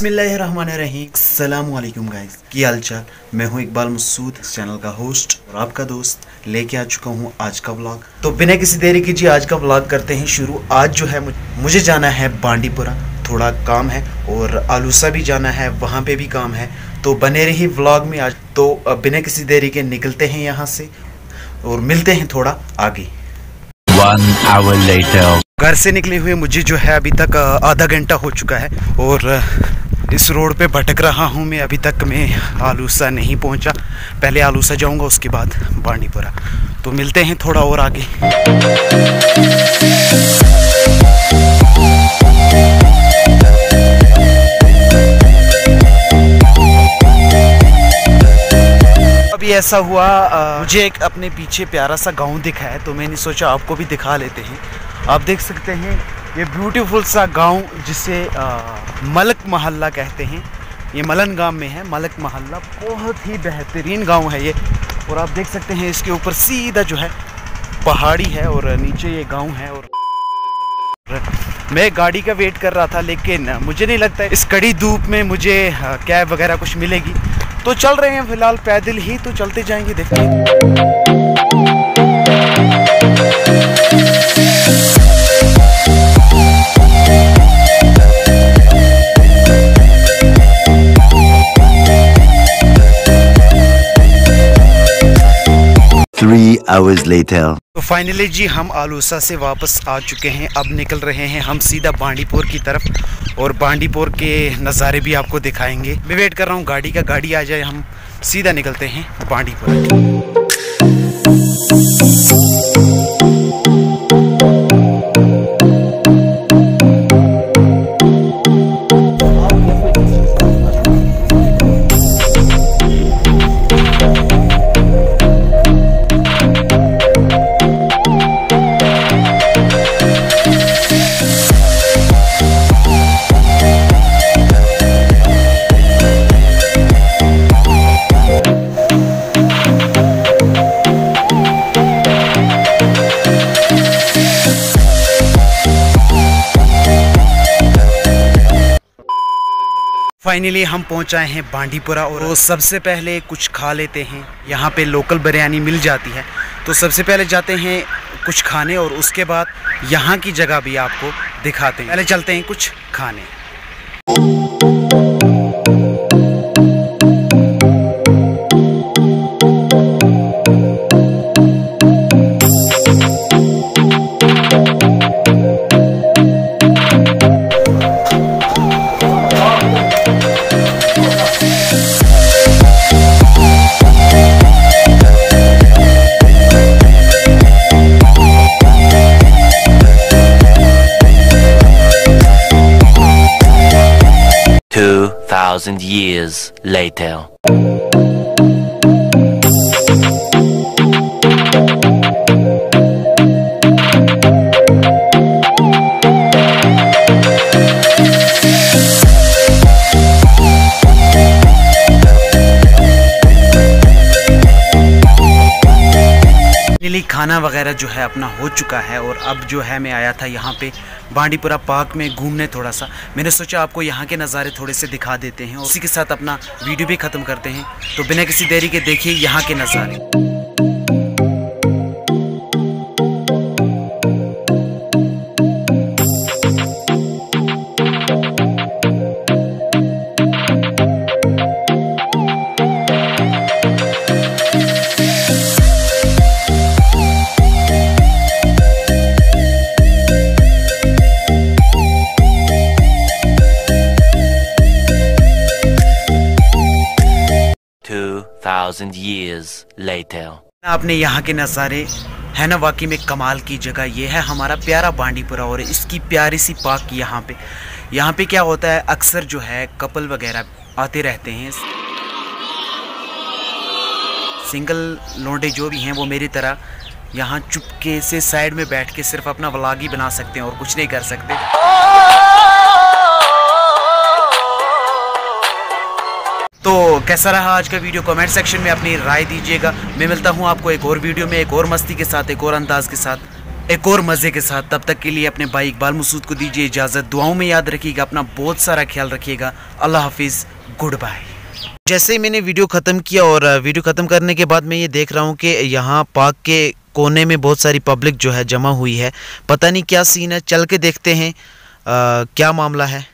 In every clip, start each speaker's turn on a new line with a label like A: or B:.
A: बिस्मिल्लाहिर्रहमानिर्रहीम। अस्सलामुअलैकुम गाइस, की हाल चाल। मैं हूं इकबाल मसूद, इस चैनल का होस्ट और आपका दोस्त। लेके आ चुका हूं आज का व्लॉग। तो बिना किसी देरी कीजिए आज का व्लॉग करते हैं शुरू। आज जो है मुझे जाना है बांडीपुरा, थोड़ा काम है, और आलूसा भी जाना है, वहाँ पे भी काम है। तो बने रही व्लॉग में आज। तो बिना किसी देरी के निकलते हैं यहाँ से और मिलते हैं थोड़ा आगे।
B: 1 hour later.
A: घर से निकले हुए मुझे जो है अभी तक आधा घंटा हो चुका है और इस रोड पे भटक रहा हूँ मैं। अभी तक मैं आलूसा नहीं पहुँचा। पहले आलूसा जाऊँगा, उसके बाद बांडीपुरा। तो मिलते हैं थोड़ा और आगे। अभी ऐसा हुआ, मुझे एक अपने पीछे प्यारा सा गांव दिखा है, तो मैंने सोचा आपको भी दिखा लेते हैं। आप देख सकते हैं ये ब्यूटीफुल सा गांव जिसे मलक मोहल्ला कहते हैं। ये मलन गांव में है मलक मोहल्ला। बहुत ही बेहतरीन गांव है ये। और आप देख सकते हैं इसके ऊपर सीधा जो है पहाड़ी है और नीचे ये गांव है। और मैं गाड़ी का वेट कर रहा था, लेकिन मुझे नहीं लगता इस कड़ी धूप में मुझे कैब वगैरह कुछ मिलेगी। तो चल रहे हैं फिलहाल पैदल ही, तो चलते जाएंगे, देखते हैं।
B: Hours later.
A: तो फाइनली जी हम आलूसा से वापस आ चुके हैं। अब निकल रहे हैं हम सीधा बांडीपुर की तरफ और बांडीपुर के नज़ारे भी आपको दिखाएंगे। मैं वेट कर रहा हूँ गाड़ी का, गाड़ी आ जाए, हम सीधा निकलते हैं बांडीपुर। फाइनली हम पहुंचाए हैं बांडीपुरा और सबसे पहले कुछ खा लेते हैं। यहाँ पे लोकल बिरयानी मिल जाती है, तो सबसे पहले जाते हैं कुछ खाने और उसके बाद यहाँ की जगह भी आपको दिखाते हैं। पहले चलते हैं कुछ खाने।
B: Years later.
A: खाना वगैरह जो है अपना हो चुका है और अब जो है मैं आया था यहाँ पे बांडीपुरा पार्क में घूमने। थोड़ा सा मैंने सोचा आपको यहाँ के नज़ारे थोड़े से दिखा देते हैं और उसी के साथ अपना वीडियो भी ख़त्म करते हैं। तो बिना किसी देरी के देखिए यहाँ के नज़ारे।
B: 2,000 years later.
A: आपने यहाँ के नज़ारे है ना, वाकई में कमाल की जगह। ये है हमारा प्यारा बांडीपुरा और इसकी प्यारी सी पार्क। यहाँ पे क्या होता है, अक्सर जो है कपल वगैरह आते रहते हैं। सिंगल लोंडे जो भी हैं वो मेरी तरह यहाँ चुपके से साइड में बैठ के सिर्फ अपना व्लॉग ही बना सकते हैं और कुछ नहीं कर सकते। तो कैसा रहा आज का वीडियो, कमेंट सेक्शन में अपनी राय दीजिएगा। मैं मिलता हूँ आपको एक और वीडियो में, एक और मस्ती के साथ, एक और अंदाज के साथ। एक और मज़े के साथ। तब तक के लिए अपने भाई इकबाल मसूद को दीजिए इजाज़त। दुआओं में याद रखिएगा, अपना बहुत सारा ख्याल रखिएगा। अल्लाह हाफिज़, गुड बाय। जैसे ही मैंने वीडियो ख़त्म किया और वीडियो ख़त्म करने के बाद मैं ये देख रहा हूँ कि यहाँ पार्क के कोने में बहुत सारी पब्लिक जो है जमा हुई है। पता नहीं क्या सीन है, चल के देखते हैं क्या मामला है।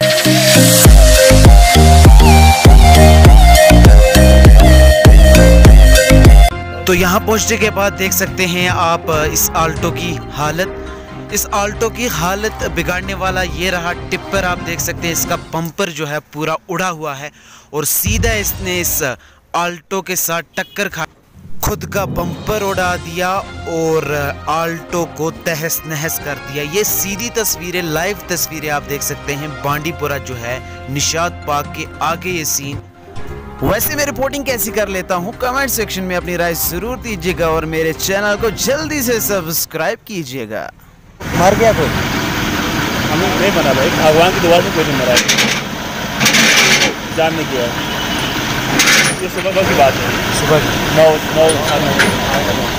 A: तो यहाँ पहुँचने के बाद देख सकते हैं आप इस आल्टो की हालत। इस आल्टो की हालत बिगाड़ने वाला ये रहा टिप्पर। आप देख सकते हैं इसका बम्पर जो है पूरा उड़ा हुआ है और सीधा इसने इस आल्टो के साथ टक्कर खा खुद का बम्पर उड़ा दिया और आल्टो को तहस नहस कर दिया। ये सीधी तस्वीरें, लाइव तस्वीरें आप देख सकते हैं। बांडीपुरा जो है निशात पार्क के आगे ये सीन। वैसे मैं रिपोर्टिंग कैसी कर लेता हूँ कमेंट सेक्शन में अपनी राय जरूर दीजिएगा और मेरे चैनल को जल्दी से सब्सक्राइब कीजिएगा। मर गया कोई?
C: हमें नहीं पता भाई, भगवान की दुआ से कोई नहीं मरा है, जान नहीं किया। ये सुबह की बात है,
A: सुबह
C: 9